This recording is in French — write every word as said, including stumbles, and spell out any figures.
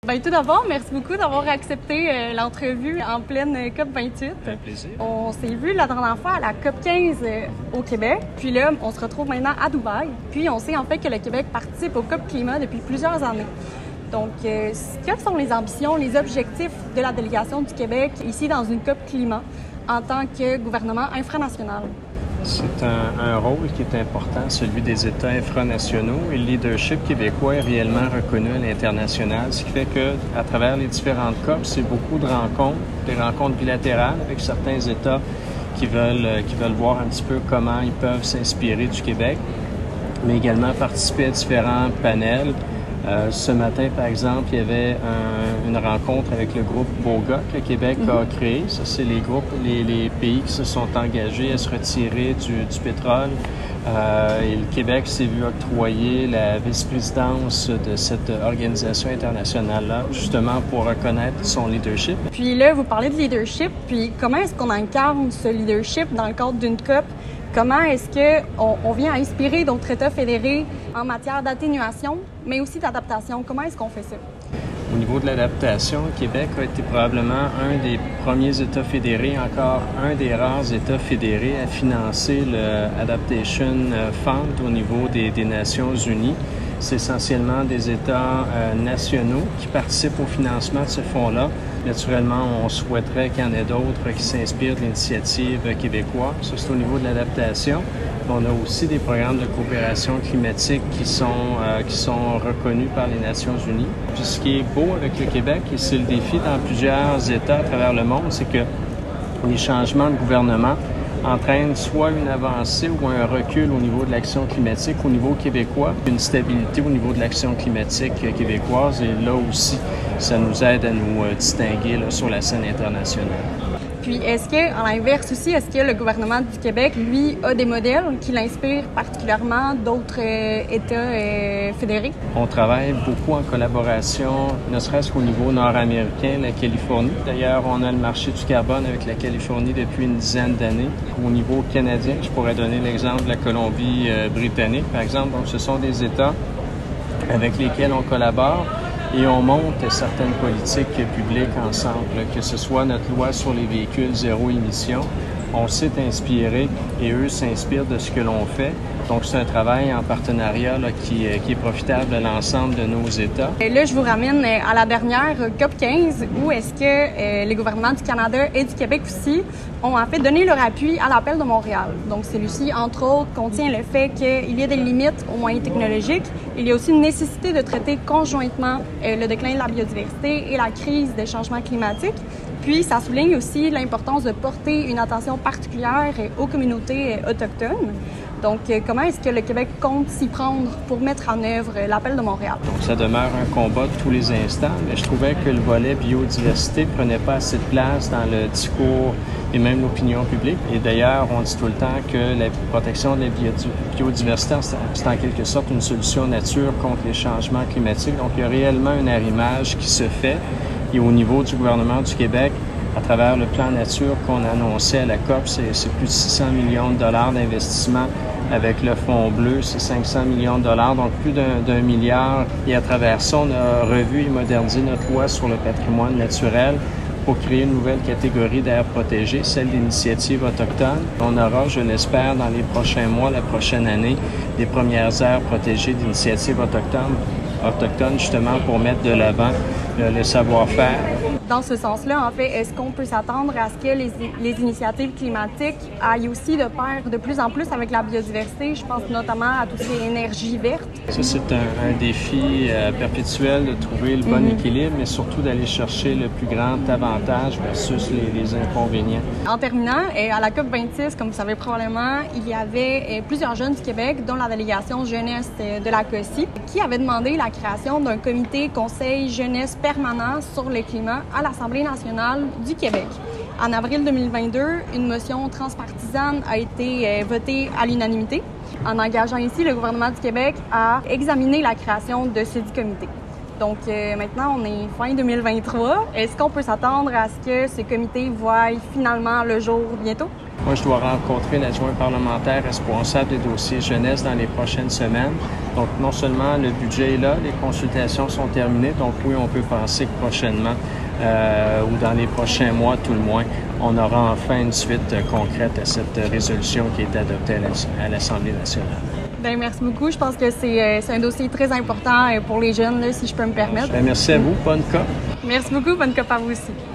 Bien, tout d'abord, merci beaucoup d'avoir accepté euh, l'entrevue en pleine C O P vingt-huit. Un plaisir. On s'est vu la dernière fois à la C O P quinze euh, au Québec. Puis là, on se retrouve maintenant à Dubaï. Puis on sait en fait que le Québec participe au C O P Climat depuis plusieurs années. Donc, euh, quelles sont les ambitions, les objectifs de la délégation du Québec ici dans une C O P Climat en tant que gouvernement infranational? C'est un, un rôle qui est important, celui des États infranationaux, et le leadership québécois est réellement reconnu à l'international, ce qui fait qu'à travers les différentes C O P, c'est beaucoup de rencontres, des rencontres bilatérales avec certains États qui veulent, qui veulent voir un petit peu comment ils peuvent s'inspirer du Québec, mais également participer à différents panels. Euh, ce matin, par exemple, il y avait un, une rencontre avec le groupe BOGA que le Québec mm-hmm. a créé. Ça, c'est les groupes, les, les pays qui se sont engagés à se retirer du, du pétrole. Euh, et le Québec s'est vu octroyer la vice-présidence de cette organisation internationale-là, justement pour reconnaître son leadership. Puis là, vous parlez de leadership, puis comment est-ce qu'on incarne ce leadership dans le cadre d'une C O P? Comment est-ce qu'on on vient à inspirer d'autres États fédérés en matière d'atténuation, mais aussi d'adaptation? Comment est-ce qu'on fait ça? Au niveau de l'adaptation, le Québec a été probablement un des premiers États fédérés, encore un des rares États fédérés à financer le Adaptation Fund au niveau des, des Nations unies. C'est essentiellement des États euh, nationaux qui participent au financement de ce fonds-là. Naturellement, on souhaiterait qu'il y en ait d'autres qui s'inspirent de l'initiative québécoise. Ça, c'est au niveau de l'adaptation. On a aussi des programmes de coopération climatique qui sont, euh, qui sont reconnus par les Nations unies. Puis ce qui est beau avec le Québec, et c'est le défi dans plusieurs États à travers le monde, c'est que les changements de gouvernement entraîne soit une avancée ou un recul au niveau de l'action climatique au niveau québécois, une stabilité au niveau de l'action climatique québécoise, et là aussi, ça nous aide à nous distinguer là, sur la scène internationale. Puis est-ce que, à l'inverse aussi, est-ce que le gouvernement du Québec, lui, a des modèles qui l'inspirent particulièrement d'autres euh, États euh, fédérés? On travaille beaucoup en collaboration, ne serait-ce qu'au niveau nord-américain, la Californie. D'ailleurs, on a le marché du carbone avec la Californie depuis une dizaine d'années. Au niveau canadien, je pourrais donner l'exemple de la Colombie-Britannique, par exemple. Donc, ce sont des États avec lesquels on collabore. Et on monte certaines politiques publiques ensemble, que ce soit notre loi sur les véhicules zéro émission. On s'est inspiré et eux s'inspirent de ce que l'on fait. Donc, c'est un travail en partenariat là, qui, qui est profitable à l'ensemble de nos États. Et là, je vous ramène à la dernière C O P quinze, où est-ce que euh, les gouvernements du Canada et du Québec aussi ont en fait donné leur appui à l'appel de Montréal. Donc, celui-ci, entre autres, contient le fait qu'il y a des limites aux moyens technologiques. Il y a aussi une nécessité de traiter conjointement euh, le déclin de la biodiversité et la crise des changements climatiques. Puis, ça souligne aussi l'importance de porter une attention particulière aux communautés autochtones. Donc, comment est-ce que le Québec compte s'y prendre pour mettre en œuvre l'appel de Montréal? Donc, ça demeure un combat de tous les instants, mais je trouvais que le volet biodiversité ne prenait pas assez de place dans le discours et même l'opinion publique. Et d'ailleurs, on dit tout le temps que la protection de la biodiversité, c'est en quelque sorte une solution nature contre les changements climatiques. Donc, il y a réellement un arrimage qui se fait. Et au niveau du gouvernement du Québec, à travers le plan nature qu'on a annoncé à la C O P, c'est plus de six cents millions de dollars d'investissement. Avec le Fonds bleu, c'est cinq cents millions de dollars, donc plus d'un milliard. Et à travers ça, on a revu et modernisé notre loi sur le patrimoine naturel pour créer une nouvelle catégorie d'aires protégées, celle d'initiatives autochtones. On aura, je l'espère, dans les prochains mois, la prochaine année, les premières aires protégées d'initiatives autochtones, autochtones, justement pour mettre de l'avant le, le savoir-faire. Dans ce sens-là, en fait, est-ce qu'on peut s'attendre à ce que les, les initiatives climatiques aillent aussi de pair de plus en plus avec la biodiversité? Je pense notamment à toutes les énergies vertes. Ça, c'est un, un défi euh, perpétuel de trouver le bon mm-hmm. équilibre, mais surtout d'aller chercher le plus grand avantage versus les, les inconvénients. En terminant, à la C O P vingt-six, comme vous savez probablement, il y avait plusieurs jeunes du Québec, dont la délégation jeunesse de la C O C I, qui avait demandé la création d'un comité conseil jeunesse permanent sur le climat à l'Assemblée nationale du Québec. En avril deux mille vingt-deux, une motion transpartisane a été votée à l'unanimité, en engageant ici le gouvernement du Québec à examiner la création de ce dit comité. Donc euh, maintenant, on est fin deux mille vingt-trois. Est-ce qu'on peut s'attendre à ce que ce comité voie finalement le jour bientôt? Moi, je dois rencontrer l'adjoint parlementaire responsable des dossiers jeunesse dans les prochaines semaines. Donc, non seulement le budget est là, les consultations sont terminées, donc oui, on peut penser que prochainement, euh, ou dans les prochains mois tout le moins, on aura enfin une suite euh, concrète à cette euh, résolution qui a été adoptée à l'Assemblée nationale. Bien, merci beaucoup. Je pense que c'est euh, un dossier très important pour les jeunes, là, si je peux me permettre. Bien, merci à vous. Bonne C O P. Merci beaucoup. Bonne C O P à vous aussi.